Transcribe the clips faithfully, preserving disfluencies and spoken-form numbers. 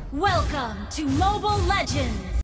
Welcome to Mobile Legends!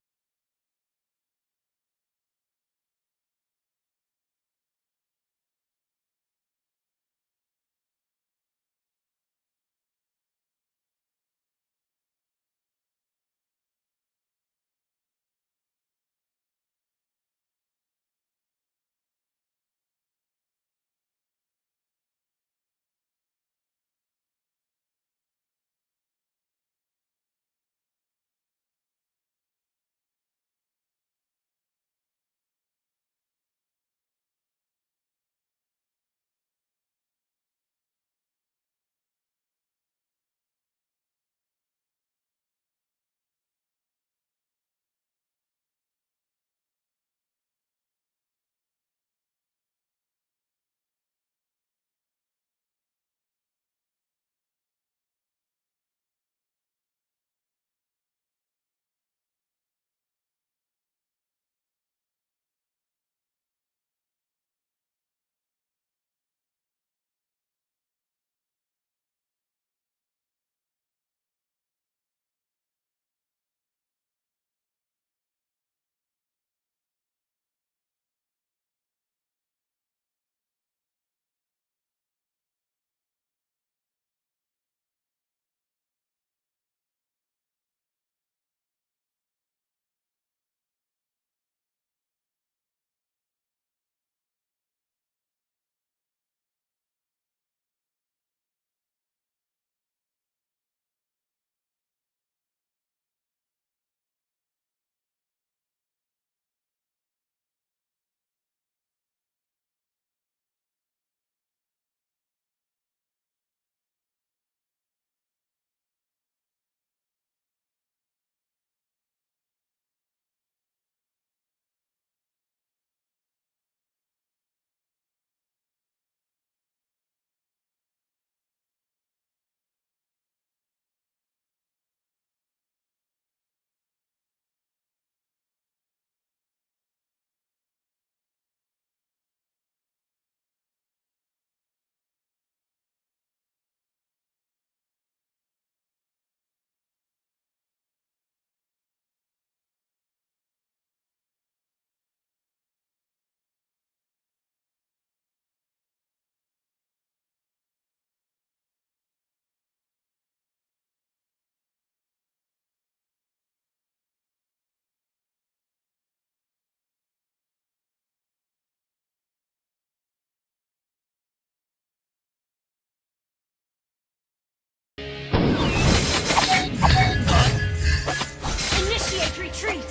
Initiate retreat!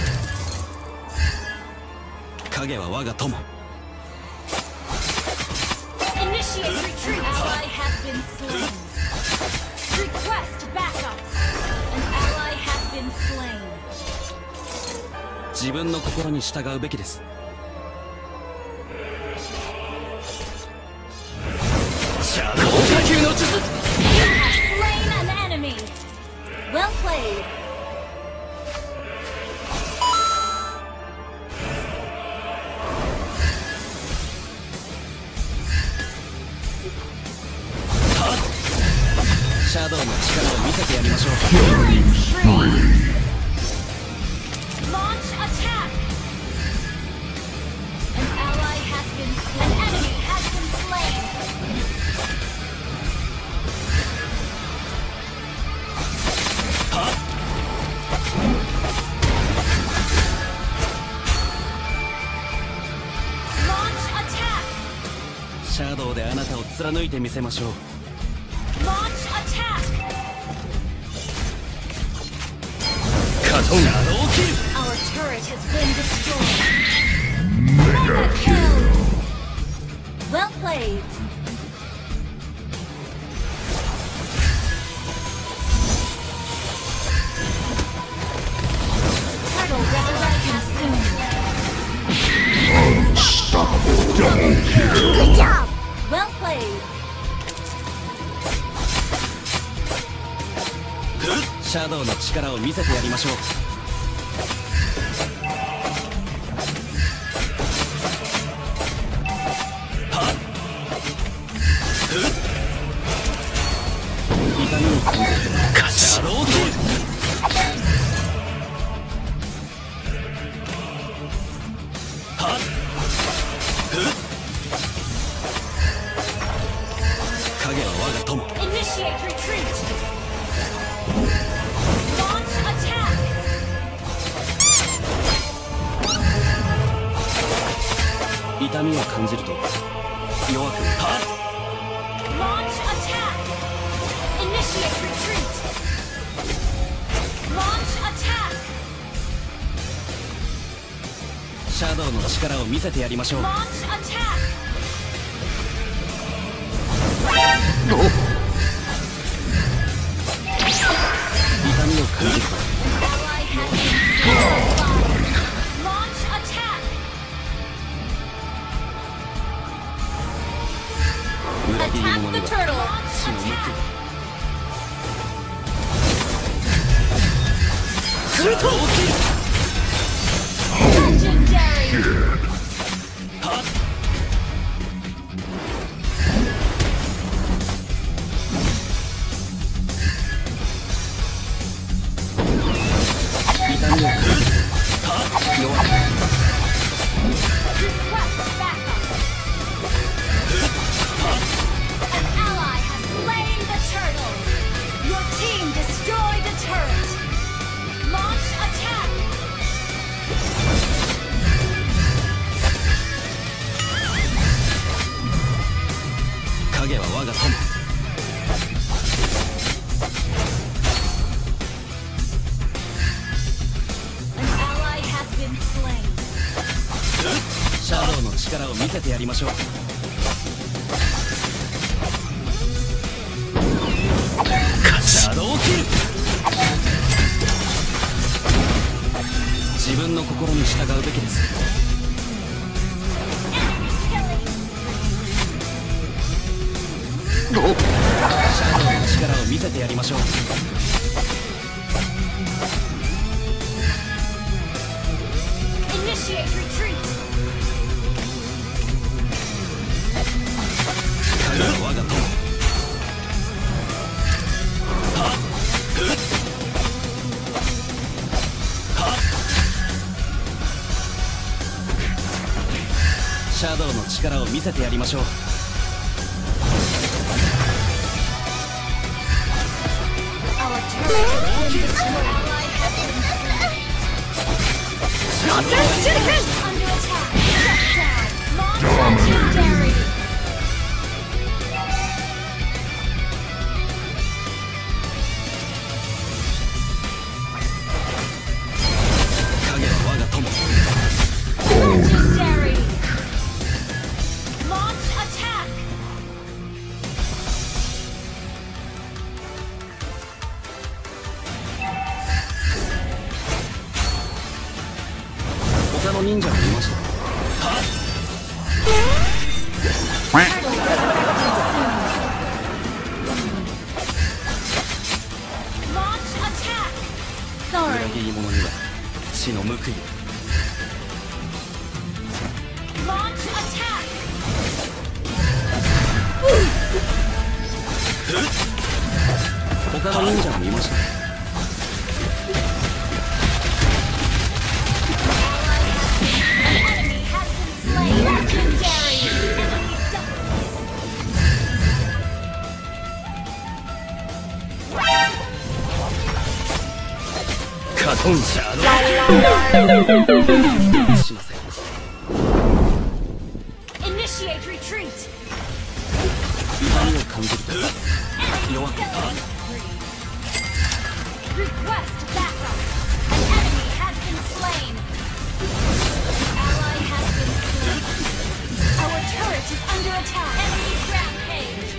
影は我が友 Initiate retreat! Ally has been slain. Request backup! An ally has been slain. 自分の心に従うべきです。シャドウ火球の術 You have slain an enemy! Well played! シャドウの力を見せてやりましょう。 Launch attack! An ally has been slain. An enemy has been slain. Launch attack! シャドウであなたを貫いてみせましょう。 Launch attack! カトンシャドウキル Our turret has been destroyed. Mega kill! Well played. Turtle resurrection soon. Unstoppable double kill. Good job! Well played. シャドウの力を見せてやりましょう。はっ痛みを感じるシャドウキル痛みを感じると弱くはっ Launch attack! Initiate retreat! Launch attack! シャドウの力を見せてやりましょう。 Launch attack! 痛みを感じると Ally has been slain. Launch attack! 裏切り Attack 者 the に turtle! は Launch 血の向 attack! くすると大きい Legendary! はっ痛みを感じるはっ弱く Request backup! An ally has slain the turtle! Your team destroyed the turret! Launch attack! 影は我が友。 An ally has been slain. シャドウの力を見せてやりましょう。シャドウキル。自分の心に従うべきです。 Enemy killing. シャドウの力を見せてやりましょう。 Initiate retreat. 影は我が友。はっふっはっシャドウの力を見せてやりましょう。 Our turret has been destroyed. Ally has been slain. Under attack. Shut down. Launch legendary. 影は我が友。 Legendary. Launch attack. 他の忍者がいました。はっ Launch attack. 裏 Sorry. 切り者には血の報いを。 Launch attack. 他の忍者が見ました。 Enemy has been slain. Legendary. Enemy double. カトンシャドウしません。 Initiate retreat. 痛みを感じると Enemy 弱く killing spree. Request backup. An enemy has been slain. Ally has been slain. Our turret is under attack. Enemy rampage.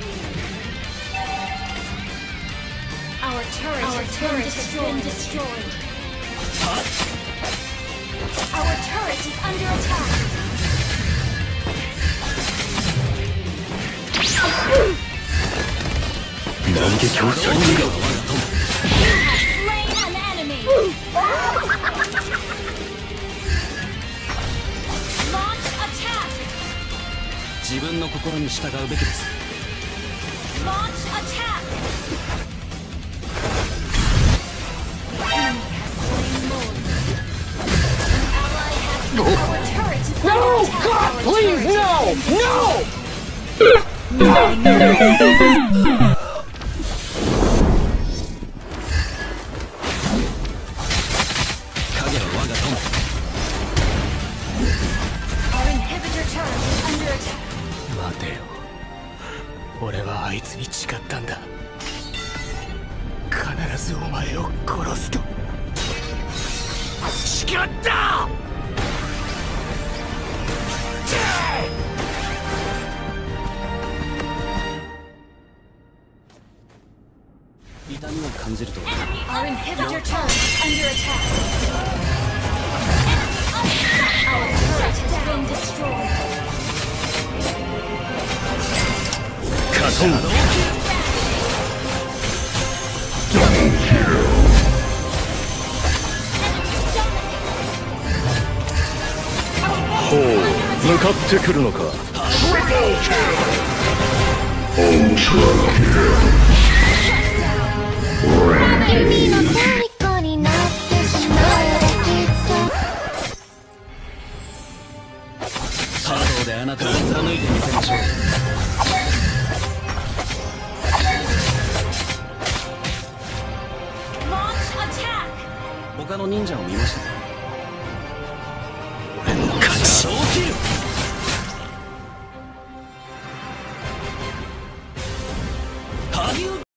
Our turret Our has turret been destroyed. Been destroyed. はっ Our turret is under attack. 万華鏡シャイニング。 You have slain an enemy. Launch attack. 自分の心に従うべきです。 Launch attack. Enemy has slain Lord. Ally has been. Our turret is under attack. God, please, no, no. 影は我が友。 Our inhibitor turret 前を殺すと誓った。 痛みを感じると Our inhibitor turret is under attack. Our turret has been destroyed. カトンほう向かってくるのか。 君の虜になってしまえばきっとシャドウであなたを貫いてみせましょう。 Launch attack. 他の忍者を見ましたか。 俺の勝ち。 シャドウキル。ハリウッド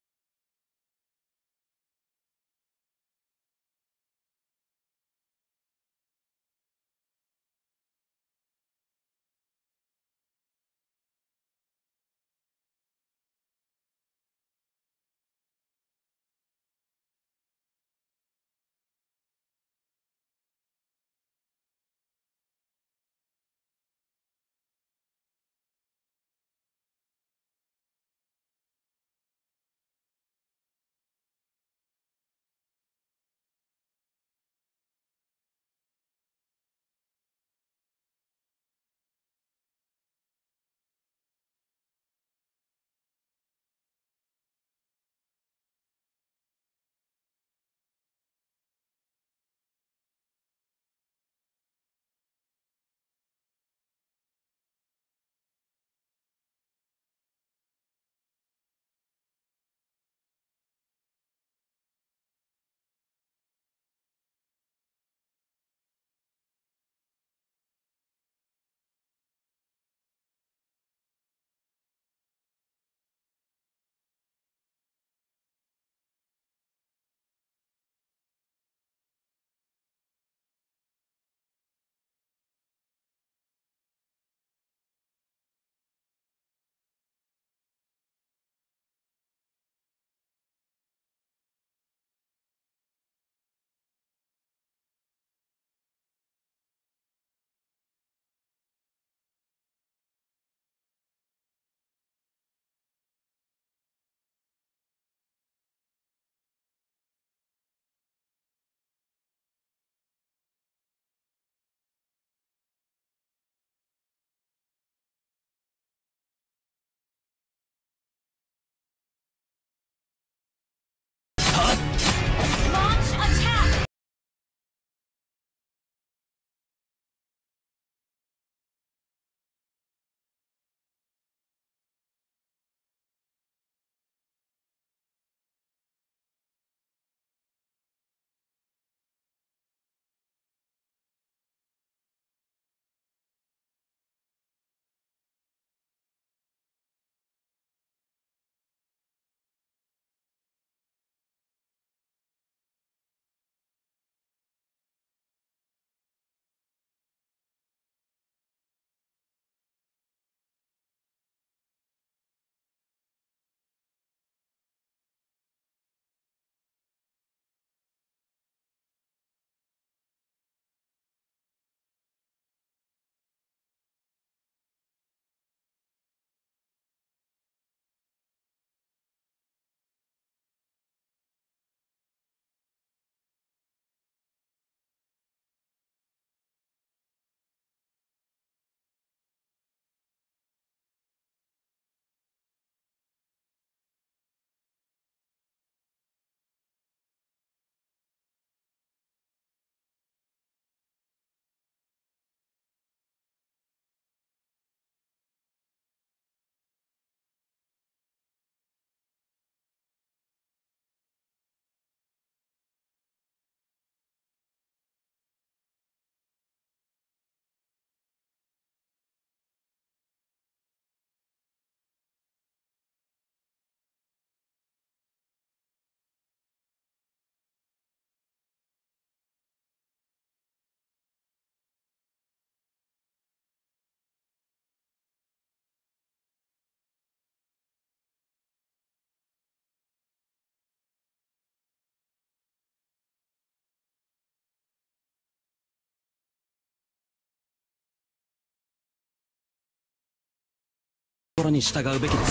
心に従うべきです。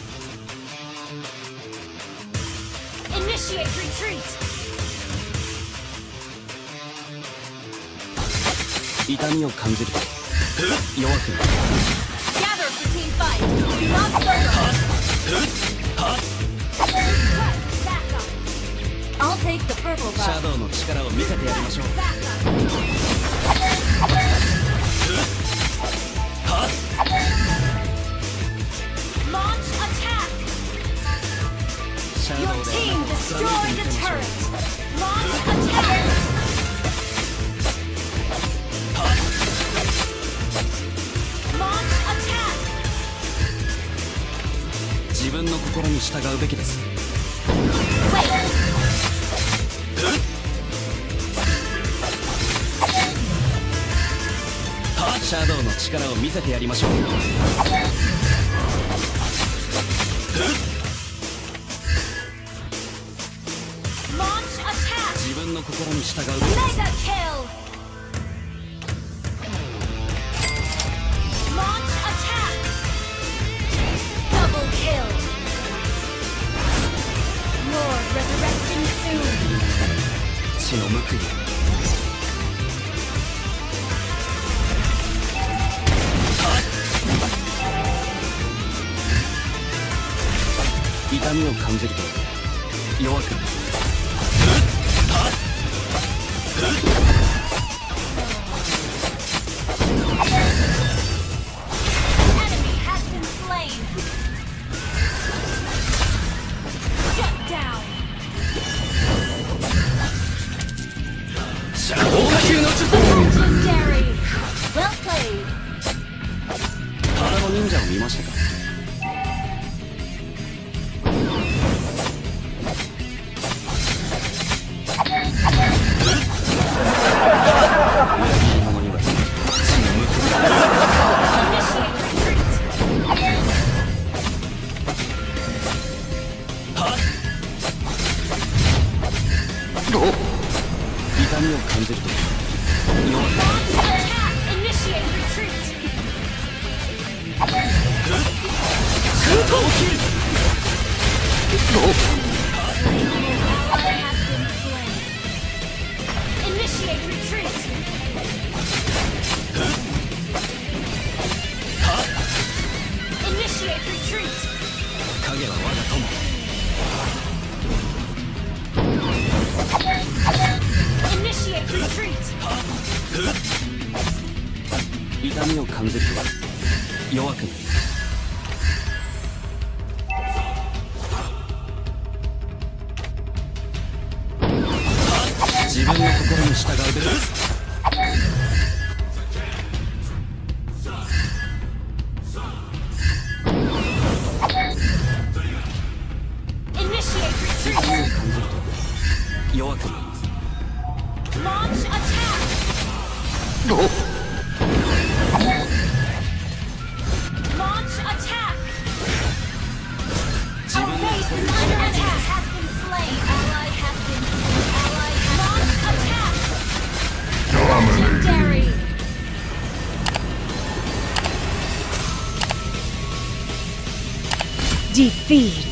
Initiate retreat. 痛みを感じると弱くなる。 Gather for team fight. Do not struggle. Request backup. I'll take the purple シャ buff. ドウの力を見せてやりましょう。 Launch attack. シャド Your ウで team あなたを貫 destroyed いて the みせましょう。 turret. Launch attack. Launch attack. 自分の心に従うべきです。 Wait. シャドウの力を見せてやりましょう。 Launch attack. 自分の心に従うべきです。 Mega kill. Launch attack. Double kill. Lord resurrecting soon. 血の報い。 痛みを感じると弱くなる。 Enemy has been slain. Shut down. 豪華級の術 Legendary. Well played. 腹の忍者を見ましたか。 痛みを感じると弱くなる。 Attack. Initiate retreat. Ally has been slain. Initiate retreat. Initiate retreat. 影は我が友。 Initiate retreat. 痛みを感じると弱くなる。 自分の心に従うべきです。 Initiate 痛 retreat. みを感じると弱くなる。 Launch attack. Launch attack. 自分 Our の base 心 is に under 従うべき attack. です。 Has been slain. Ally has been slain. Ally has launch attack. Legendary. Defeat.